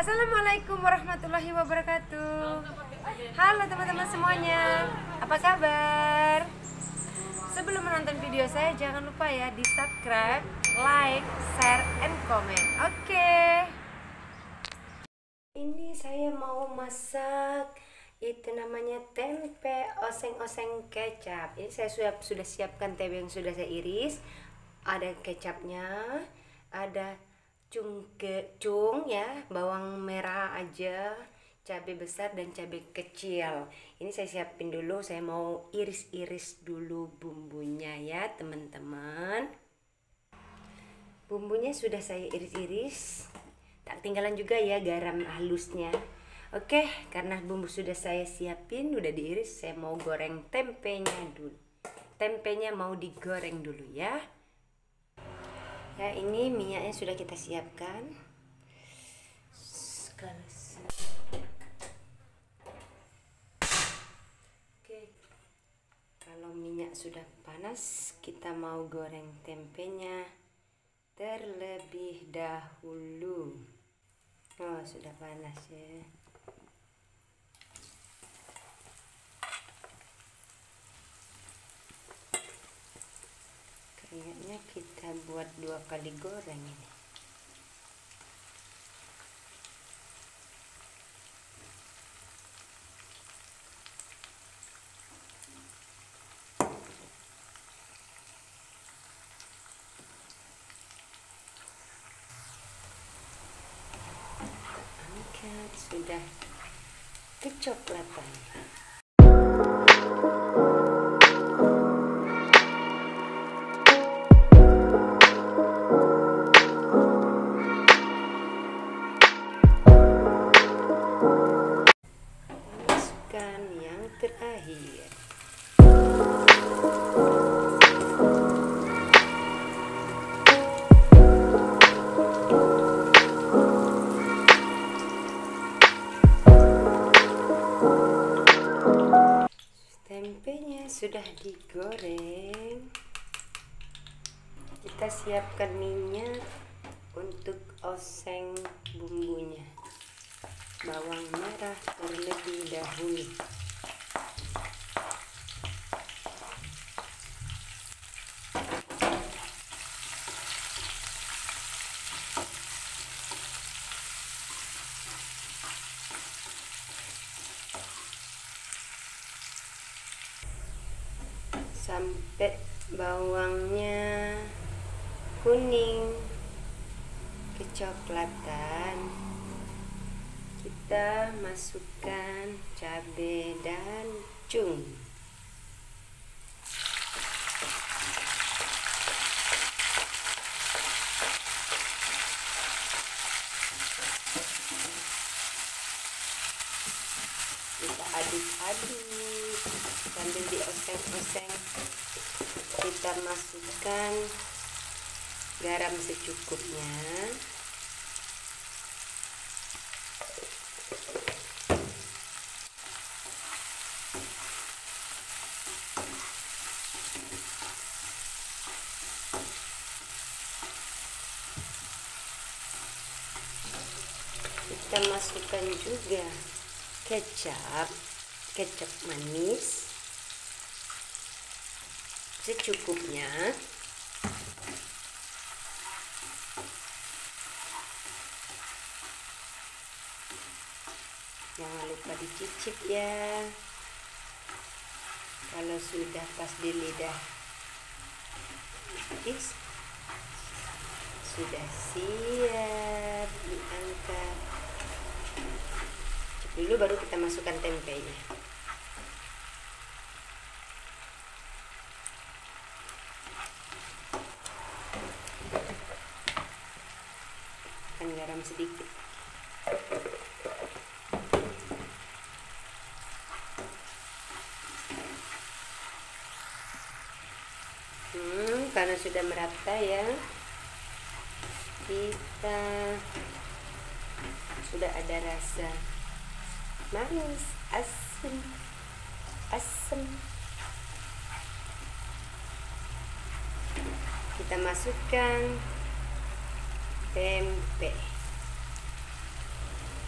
Assalamualaikum warahmatullahi wabarakatuh. Halo teman-teman semuanya, apa kabar? Sebelum menonton video saya, jangan lupa ya di subscribe, like, share, and comment. Oke. Ini saya mau masak, itu namanya tempe oseng-oseng kecap. Ini saya sudah siapkan tempe yang sudah saya iris. Ada kecapnya, ada cung ya, bawang merah aja, cabai besar dan cabai kecil. Ini saya siapin dulu, saya mau iris-iris dulu bumbunya ya teman-teman. Bumbunya sudah saya iris-iris, tak tinggalan juga ya garam halusnya. Oke, karena bumbu sudah saya siapin, udah diiris, saya mau goreng tempenya dulu. Tempenya mau digoreng dulu ya. Ya, ini minyaknya sudah kita siapkan. Oke, kalau minyak sudah panas, kita mau goreng tempenya terlebih dahulu. Oh, sudah panas ya. Kayaknya kita buat 2 kali goreng ini. Angkat, sudah kecoklatan. Yang terakhir, tempenya sudah digoreng. Kita siapkan minyak untuk oseng bumbunya. Bawang merah terlebih dahulu. Sampai bawangnya kuning kecoklatan, kita masukkan cabai dan cung. Kita aduk-aduk sambil dioseng-oseng. Kita masukkan garam secukupnya. Kita masukkan juga kecap manis secukupnya. Jangan lupa dicicip ya. Kalau sudah pas di lidah, sudah siap diangkat. Dulu baru kita masukkan tempenya. Garam sedikit. Karena sudah merata ya, kita sudah ada rasa manis, asam. Kita masukkan tempe.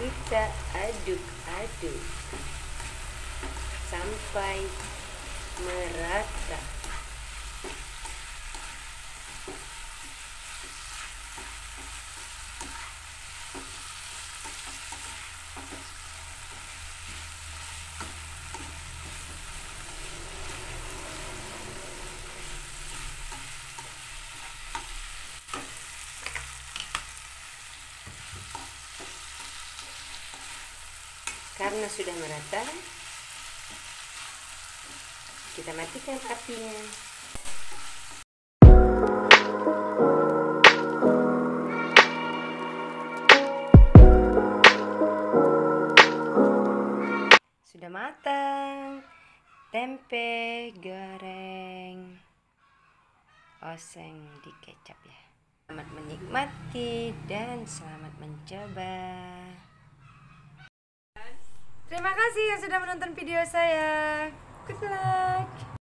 kita aduk-aduk sampai merata. Karena sudah merata, kita matikan apinya. Sudah matang tempe goreng oseng di kecap ya. Selamat menikmati dan selamat mencoba. Terima kasih yang sudah menonton video saya. Good luck.